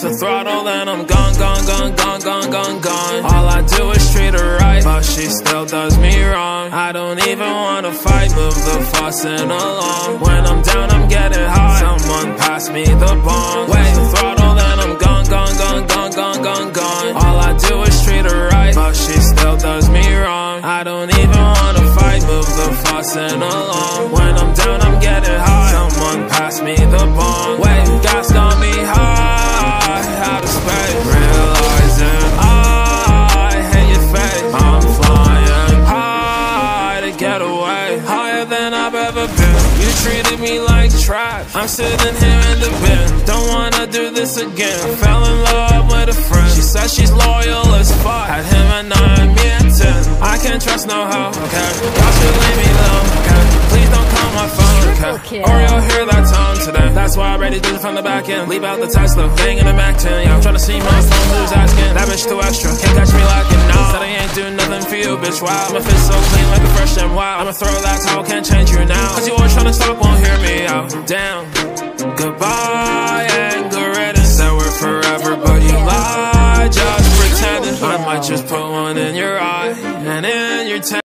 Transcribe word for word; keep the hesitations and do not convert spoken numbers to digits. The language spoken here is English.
the throttle and I'm gone, gone, gone, gone, gone, gone, gone. All I do is treat her right, but she still does me wrong. I don't even wanna fight, move the faucet along. When I'm down, I'm getting high. Someone pass me the bomb. Wait, the throttle and I'm gone, gone, gone, gone, gone, gone, gone. All I do is treat her right, but she still does me wrong. I don't even wanna fight, move the faucet along. When I'm down, I'm getting high. Someone pass me the bomb. Wait, gas got me high, out of space. Realizing I hate your face. I'm flying high to get away, higher than I've ever been. You treated me like trash, I'm sitting here in the bin. Don't wanna do this again. Fell in love with a friend, she said she's loyal as fuck. Had him at nine, me at ten. I can't trust no hoe, okay? Y'all should leave me alone, okay? Please don't call my phone, okay? Or you'll hear that tone today. That's why I ready to do it from the back end. Leave out the Tesla, gang in the Mac ten. Yeah, I'm tryna see my phone, who's asking? That bitch too extra, can't catch me lacking, no. Said I ain't do nothing for you, bitch, wow. My fist so clean like a fresh gem, wow. I'ma throw that towel, can't change you now. Cause you always tryna stop, won't hear me out. Damn, goodbye, yeah.